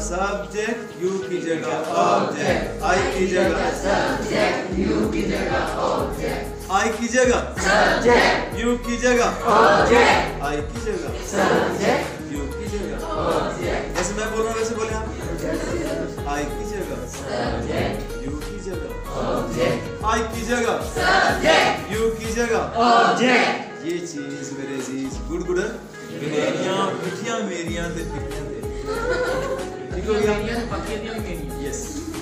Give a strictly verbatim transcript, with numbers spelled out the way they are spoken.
Subject, you की जगह object, आई की जगह सब्जेक्ट, यू की जगह ऑब्जेक्ट, आई की जगह सब्जेक्ट, यू की जगह ऑब्जेक्ट, आई की जगह सब्जेक्ट, यू की जगह ऑब्जेक्ट, जैसे मैं बोल रहा हूँ वैसे बोले आप। आई की जगह सब्जेक्ट, यू की जगह ऑब्जेक्ट, आई की जगह सब्जेक्ट, यू की जगह ऑब्जेक्ट। ये चीज मेरे अजीज गुड गुड मेरियां मिठियां मेरियां ते पिठियां ते ठीक हो गया पक्की दी मेरी यस